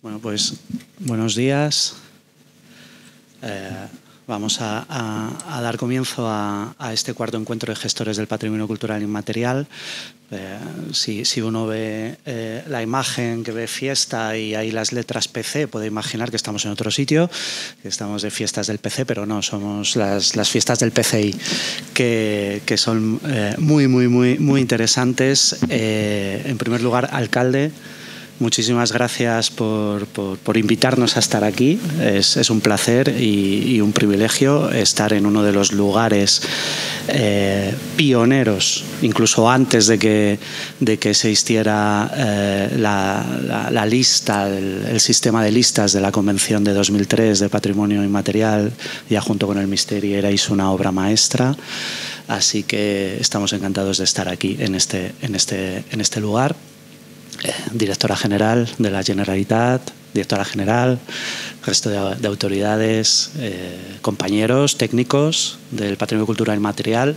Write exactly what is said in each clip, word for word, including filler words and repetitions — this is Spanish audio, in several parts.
Bueno, pues buenos días. Eh, vamos a, a, a dar comienzo a, a este cuarto encuentro de gestores del patrimonio cultural inmaterial. Eh, si, si uno ve eh, la imagen que ve fiesta y ahí las letras P C, puede imaginar que estamos en otro sitio, que estamos de fiestas del P C, pero no, somos las, las fiestas del P C I, que, que son eh, muy, muy, muy, muy interesantes. Eh, en primer lugar, alcalde, muchísimas gracias por, por, por invitarnos a estar aquí. Es, es un placer y, y un privilegio estar en uno de los lugares eh, pioneros, incluso antes de que, de que se hiciera eh, la, la, la lista, el, el sistema de listas de la Convención de dos mil tres de Patrimonio Inmaterial. Ya junto con el Misteri erais una obra maestra. Así que estamos encantados de estar aquí en este, en este, en este lugar. Eh, directora general de la Generalitat, directora general, resto de, de autoridades, eh, compañeros técnicos del patrimonio cultural inmaterial.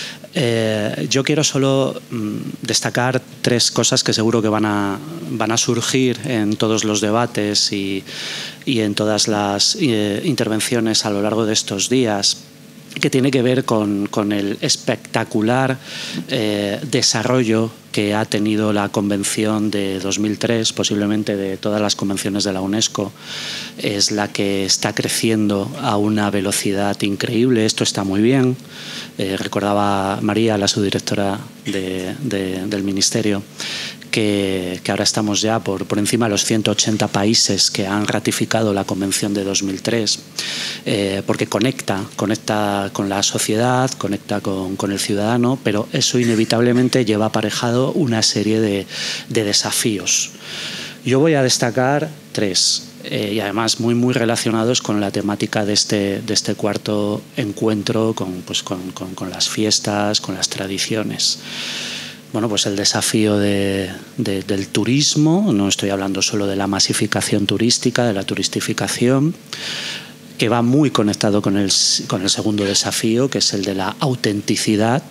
Eh, yo quiero solo mm, destacar tres cosas que seguro que van a, van a surgir en todos los debates y, y en todas las eh, intervenciones a lo largo de estos días, que tiene que ver con, con el espectacular eh, desarrollo que ha tenido la Convención de dos mil tres, posiblemente de todas las convenciones de la UNESCO. Es la que está creciendo a una velocidad increíble. Esto está muy bien. Eh, recordaba María, la subdirectora de, de, del Ministerio, Que, que ahora estamos ya por, por encima de los ciento ochenta países que han ratificado la Convención de dos mil tres, eh, porque conecta, conecta con la sociedad, conecta con, con el ciudadano, pero eso inevitablemente lleva aparejado una serie de, de desafíos. Yo voy a destacar tres, eh, y además muy, muy relacionados con la temática de este, de este cuarto encuentro, con, pues con, con, con las fiestas, con las tradiciones. Bueno, pues el desafío de, de, del turismo, no estoy hablando solo de la masificación turística, de la turistificación, que va muy conectado con el, con el segundo desafío, que es el de la autenticidad,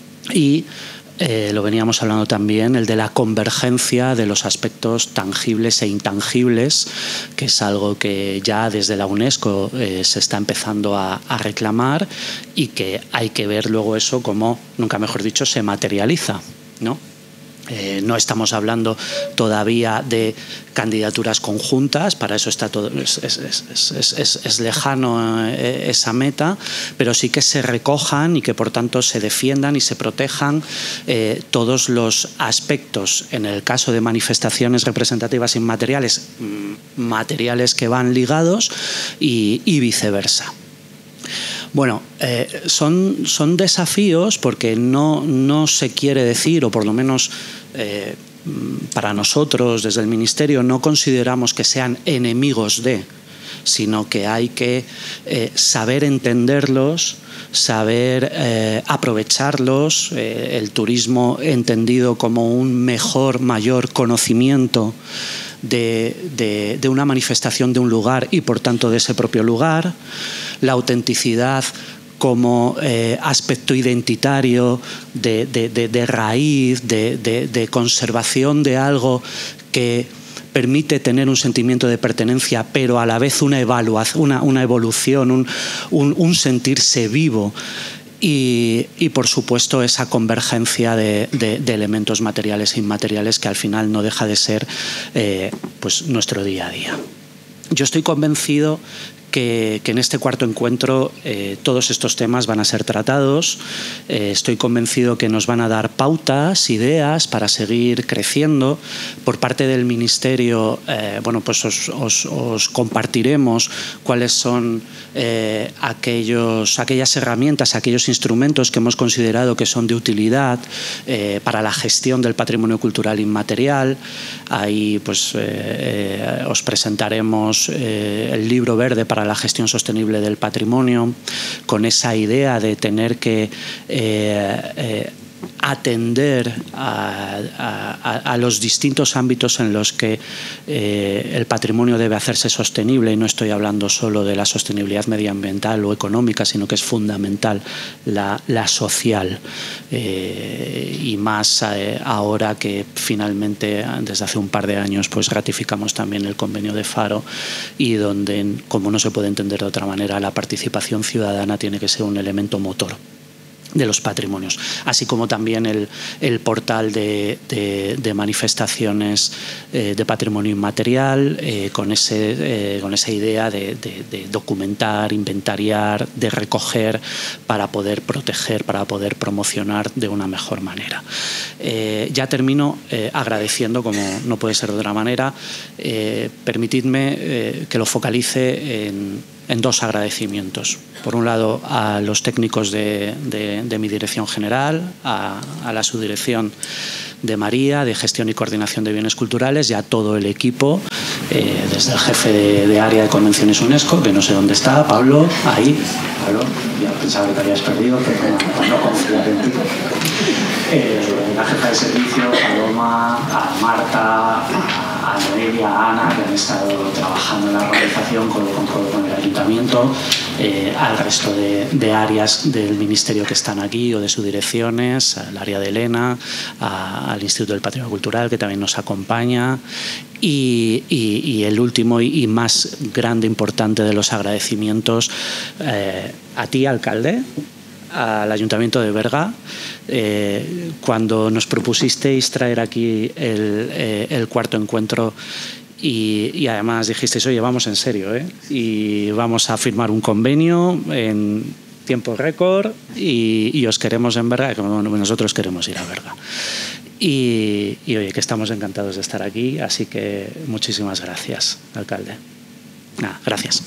y eh, lo veníamos hablando también, el de la convergencia de los aspectos tangibles e intangibles, que es algo que ya desde la UNESCO eh, se está empezando a, a reclamar y que hay que ver luego eso como, nunca mejor dicho, se materializa, ¿no? Eh, no estamos hablando todavía de candidaturas conjuntas, para eso está todo, es, es, es, es, es, es lejano eh, esa meta, pero sí que se recojan y que por tanto se defiendan y se protejan eh, todos los aspectos, en el caso de manifestaciones representativas inmateriales, materiales que van ligados y, y viceversa. Bueno, eh, son, son desafíos porque no, no se quiere decir, o por lo menos eh, para nosotros desde el Ministerio no consideramos que sean enemigos de, sino que hay que eh, saber entenderlos, saber eh, aprovecharlos, eh, el turismo entendido como un mejor, mayor conocimiento De, de, de una manifestación de un lugar y por tanto de ese propio lugar, la autenticidad como eh, aspecto identitario de, de, de, de raíz, de, de, de conservación de algo que permite tener un sentimiento de pertenencia, pero a la vez una, evaluación, una, una evolución, un, un, un sentirse vivo. Y, y por supuesto esa convergencia de, de, de elementos materiales e inmateriales que al final no deja de ser eh, pues nuestro día a día. Yo estoy convencido que, que en este cuarto encuentro eh, todos estos temas van a ser tratados. Eh, estoy convencido que nos van a dar pautas, ideas para seguir creciendo. Por parte del Ministerio, eh, bueno, pues os, os, os compartiremos cuáles son eh, aquellos, aquellas herramientas, aquellos instrumentos que hemos considerado que son de utilidad eh, para la gestión del patrimonio cultural inmaterial. Ahí pues eh, eh, os presentaremos eh, el libro verde para la gestión sostenible del patrimonio, con esa idea de tener que eh, eh, atender a, a, a los distintos ámbitos en los que eh, el patrimonio debe hacerse sostenible, y no estoy hablando solo de la sostenibilidad medioambiental o económica, sino que es fundamental la, la social, eh, y más eh, ahora que finalmente desde hace un par de años pues ratificamos también el convenio de Faro, y donde, como no se puede entender de otra manera, la participación ciudadana tiene que ser un elemento motor de los patrimonios, así como también el, el portal de, de, de manifestaciones eh, de patrimonio inmaterial, eh, con, ese, eh, con esa idea de, de, de documentar, inventariar, de recoger para poder proteger, para poder promocionar de una mejor manera. Eh, ya termino eh, agradeciendo, como no puede ser de otra manera, eh, permitidme eh, que lo focalice en en dos agradecimientos. Por un lado, a los técnicos de, de, de mi dirección general, a, a la subdirección de María, de Gestión y Coordinación de Bienes Culturales, y a todo el equipo, eh, desde el jefe de, de área de Convenciones UNESCO, que no sé dónde está, Pablo, ahí. Pablo, ya pensaba que te habías perdido, pero no, no confío en ti. Eh, la jefa de servicio, Paloma, a Marta, a, a Noelia, a Ana, que han estado trabajando en la organización codo con codo con el ayuntamiento, eh, al resto de, de áreas del ministerio que están aquí o de sus direcciones, al área de Elena, a, al Instituto del Patrimonio Cultural, que también nos acompaña. Y, y, y el último y, y más grande, importante de los agradecimientos, eh, a ti, alcalde, al Ayuntamiento de Berga, eh, cuando nos propusisteis traer aquí el, eh, el cuarto encuentro, y, y además dijisteis, oye, vamos en serio, ¿eh? Y vamos a firmar un convenio en tiempo récord, y, y os queremos en Berga, como nosotros queremos ir a Berga. Y, y oye, que estamos encantados de estar aquí, así que muchísimas gracias, alcalde. Nada, gracias.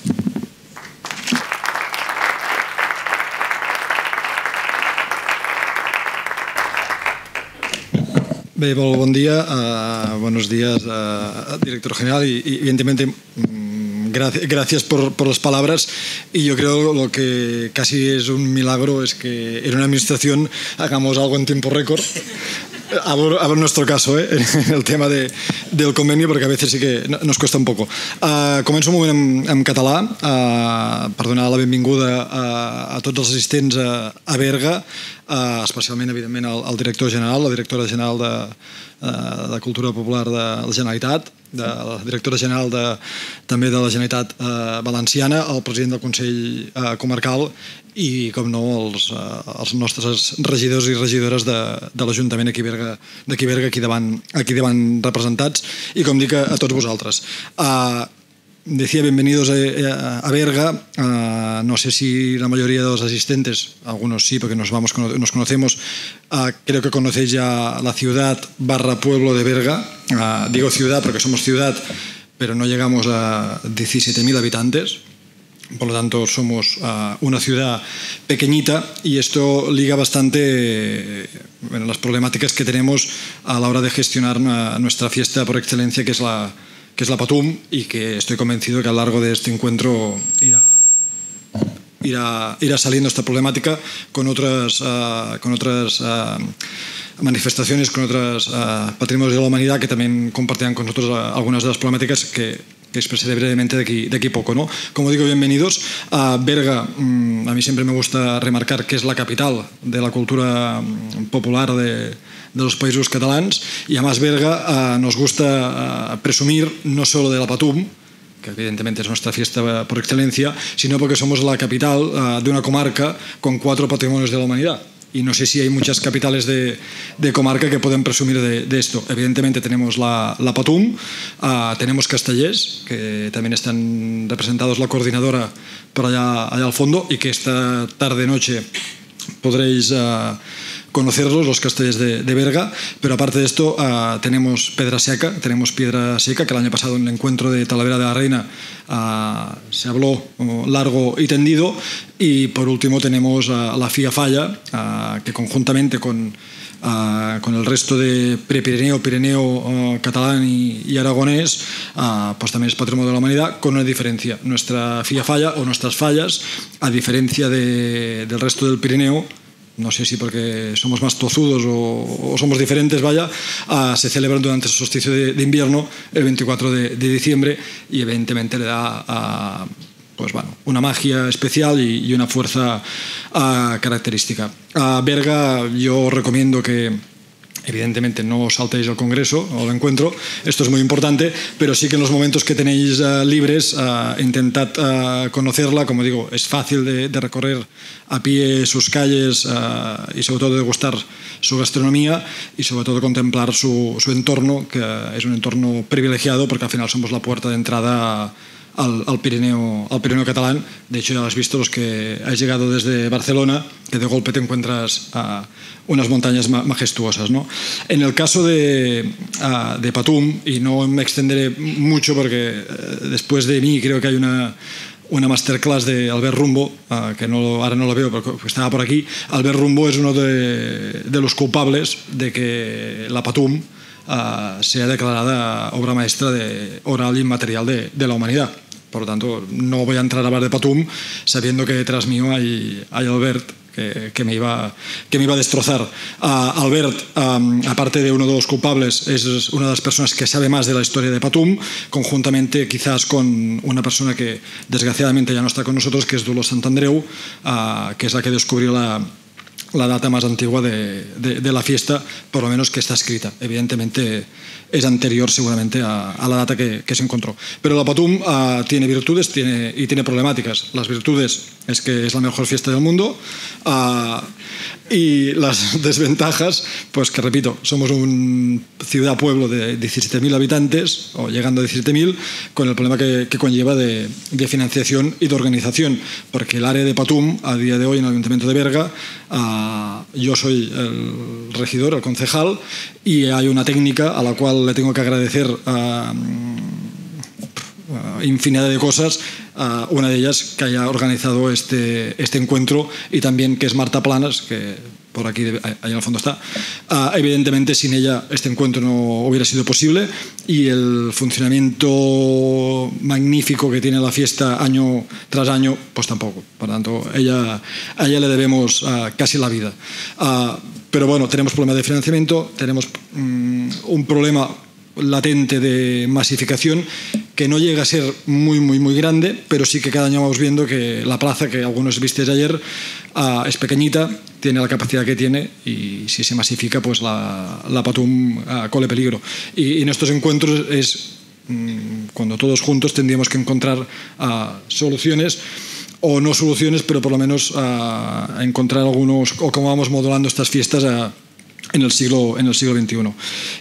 Bé, molt bon dia, uh, buenos días, uh, director general, y, y evidentemente um, gracias, gracias por, por las palabras, y yo creo lo que casi es un milagro es que en una administración hagamos algo en tiempo récord. Hablo, hablo en nuestro caso, eh, en el tema de, del convenio, perquè a veces sí que nos cuesta un poco. Uh, començo un moment en, en català uh, per donar la benvinguda a, a tots els assistents a, a Berga, uh, especialment, evidentment, al, al director general, la directora general de, uh, de Cultura Popular de la Generalitat, de la directora general de, també de la Generalitat eh, Valenciana, el president del Consell eh, Comarcal i, com no, els, eh, els nostres regidors i regidores de, de l'Ajuntament aquí Berga, d'aquí Berga, aquí davant, aquí davant representats, i com dic, a, a tots vosaltres. Uh, Decía bienvenidos a, a Berga. Uh, no sé si la mayoría de los asistentes, algunos sí, porque nos, vamos, nos conocemos, uh, creo que conocéis ya la ciudad barra pueblo de Berga. Uh, digo ciudad porque somos ciudad, pero no llegamos a diecisiete mil habitantes. Por lo tanto, somos uh, una ciudad pequeñita, y esto liga bastante eh, bueno, las problemáticas que tenemos a la hora de gestionar una, nuestra fiesta por excelencia, que es la que es la Patum, y que estoy convencido que a lo largo de este encuentro irá, irá, irá saliendo esta problemática con otras, uh, con otras uh, manifestaciones, con otros uh, patrimonios de la humanidad que también compartirán con nosotros uh, algunas de las problemáticas que, que expresaré brevemente de aquí, de aquí poco, ¿no? Como digo, bienvenidos a Berga. Mmm, a mí siempre me gusta remarcar que es la capital de la cultura popular de de los países catalans, y además Berga uh, nos gusta uh, presumir no solo de la Patum, que evidentemente es nuestra fiesta por excelencia, sino porque somos la capital uh, de una comarca con cuatro patrimonios de la humanidad. Y no sé si hay muchas capitales de, de comarca que pueden presumir de, de esto. Evidentemente tenemos la, la Patum, uh, tenemos Castellers, que también están representados, la coordinadora por allá, allá al fondo, y que esta tarde-noche podréis uh, conocerlos, los castellers de, de Berga. Pero aparte de esto, uh, tenemos Pedra Seca, tenemos Piedra Seca, que el año pasado en el encuentro de Talavera de la Reina uh, se habló uh, largo y tendido. Y por último tenemos uh, la Fia Falla, uh, que conjuntamente con, uh, con el resto de Prepirineo, Pirineo uh, catalán y, y aragonés, uh, pues también es Patrimonio de la Humanidad, con una diferencia. Nuestra Fia Falla, o nuestras fallas, a diferencia de, del resto del Pirineo, no sé si porque somos más tozudos o, o somos diferentes, vaya, uh, se celebran durante el solsticio de, de invierno, el veinticuatro de, de diciembre, y evidentemente le da uh, pues, bueno, una magia especial y, y una fuerza uh, característica. A Berga yo recomiendo que evidentemente no os saltéis el congreso o el encuentro, esto es muy importante, pero sí que en los momentos que tenéis uh, libres, uh, intentad uh, conocerla. Como digo, es fácil de, de recorrer a pie sus calles uh, y sobre todo degustar su gastronomía y sobre todo contemplar su, su entorno, que es un entorno privilegiado porque al final somos la puerta de entrada a, Al, al, Pirineo, al Pirineo catalán. De hecho, ya lo has visto los que has llegado desde Barcelona, que de golpe te encuentras a unas montañas majestuosas, ¿no? En el caso de, a, de Patum, y no me extenderé mucho porque eh, después de mí creo que hay una, una masterclass de Albert Rumbo, uh, que no, ahora no lo veo porque estaba por aquí. Albert Rumbo es uno de, de los culpables de que la Patum Uh, sea declarada obra maestra de, oral y inmaterial de, de la humanidad. Por lo tanto, no voy a entrar a hablar de Patum sabiendo que detrás mío hay, hay Albert que, que, me iba, que me iba a destrozar. Uh, Albert, um, aparte de uno de los culpables, es una de las personas que sabe más de la historia de Patum, conjuntamente quizás con una persona que desgraciadamente ya no está con nosotros, que es Dolors Santandreu, uh, que es la que descubrió la la data más antigua de, de, de la fiesta, por lo menos que está escrita. Evidentemente es anterior seguramente a, a la data que, que se encontró. Pero la Patum uh, tiene virtudes tiene, y tiene problemáticas. Las virtudes es que es la mejor fiesta del mundo, uh, y las desventajas, pues que repito, somos un ciudad-pueblo de diecisiete mil habitantes, o llegando a diecisiete mil, con el problema que, que conlleva de, de financiación y de organización, porque el área de Patum, a día de hoy en el Ayuntamiento de Berga, uh, yo soy el regidor, el concejal, y hay una técnica a la cual le tengo que agradecer uh, Uh, infinidad de cosas, uh, una de ellas que haya organizado este, este encuentro, y también que es Marta Planas, que por aquí, ahí en el fondo está. Uh, evidentemente sin ella este encuentro no hubiera sido posible, y el funcionamiento magnífico que tiene la fiesta año tras año, pues tampoco. Por tanto, ella, a ella le debemos uh, casi la vida. Uh, pero bueno, tenemos problema de financiamiento, tenemos um, un problema latente de masificación que no llega a ser muy muy muy grande, pero sí que cada año vamos viendo que la plaza, que algunos visteis ayer, uh, es pequeñita, tiene la capacidad que tiene, y si se masifica pues la, la Patum uh, corre peligro. Y, y en estos encuentros es mm, cuando todos juntos tendríamos que encontrar uh, soluciones, o no soluciones, pero por lo menos uh, encontrar algunos, o cómo vamos modulando estas fiestas a uh, en el siglo en el siglo veintiuno.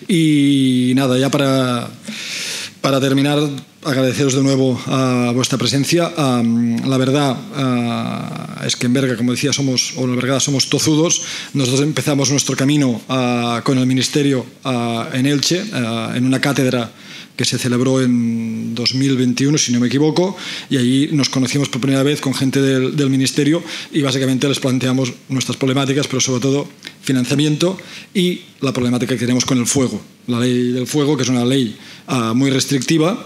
Y nada, ya para para terminar, agradeceros de nuevo a vuestra presencia. Um, la verdad uh, es que en Berga, como decía, somos, o en Berga somos tozudos. Nosotros empezamos nuestro camino uh, con el Ministerio uh, en Elche, uh, en una cátedra que se celebró en dos mil veintiuno, si no me equivoco, y allí nos conocimos por primera vez con gente del, del Ministerio, y básicamente les planteamos nuestras problemáticas, pero sobre todo financiamiento y la problemática que tenemos con el fuego. La ley del fuego, que es una ley uh, muy restrictiva,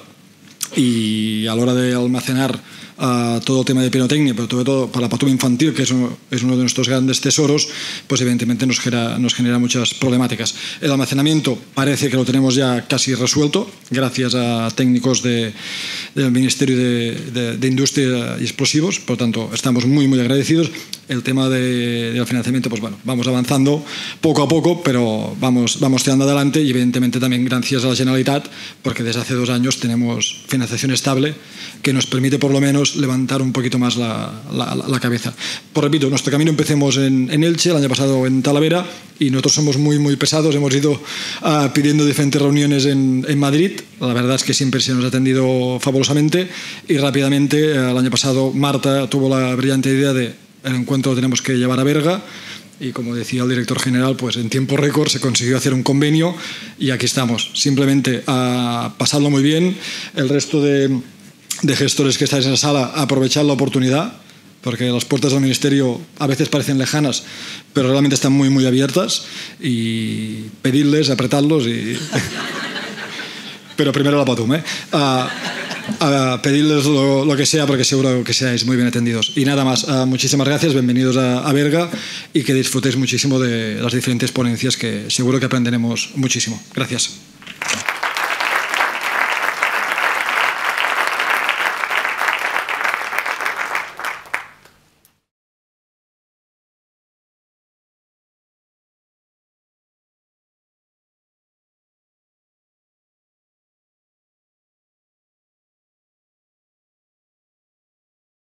y a la hora de almacenar uh, todo el tema de pirotecnia, pero sobre todo para la Patum infantil, que es uno, es uno de nuestros grandes tesoros, pues evidentemente nos genera, nos genera muchas problemáticas. El almacenamiento parece que lo tenemos ya casi resuelto, gracias a técnicos de, del Ministerio de, de, de Industria y Explosivos, por lo tanto estamos muy muy agradecidos. El tema de, del financiamiento, pues bueno, vamos avanzando poco a poco, pero vamos, vamos tirando adelante, y evidentemente también gracias a la Generalitat, porque desde hace dos años tenemos financiación estable que nos permite por lo menos levantar un poquito más la, la, la cabeza. Pues repito, nuestro camino empecemos en, en Elche, el año pasado en Talavera, y nosotros somos muy muy pesados, hemos ido uh, pidiendo diferentes reuniones en, en Madrid. La verdad es que siempre se nos ha atendido fabulosamente, y rápidamente uh, el año pasado Marta tuvo la brillante idea de el encuentro lo tenemos que llevar a Berga, y como decía el director general, pues en tiempo récord se consiguió hacer un convenio, y aquí estamos, simplemente a pasarlo muy bien. El resto de, de gestores que estáis en la sala, aprovechad la oportunidad, porque las puertas del Ministerio a veces parecen lejanas, pero realmente están muy muy abiertas, y pedidles, apretadlos, y... pero primero la Patum, ¿eh? Uh, a pedirles lo, lo que sea, porque seguro que seáis muy bien atendidos. Y nada más, uh, muchísimas gracias, bienvenidos a, a Berga y que disfrutéis muchísimo de las diferentes ponencias, que seguro que aprenderemos muchísimo. Gracias.